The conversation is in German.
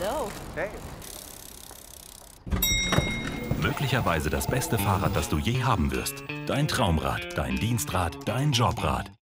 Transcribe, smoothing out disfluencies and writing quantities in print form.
Hallo. Hey. Möglicherweise das beste Fahrrad, das du je haben wirst. Dein Traumrad, dein Dienstrad, dein Jobrad.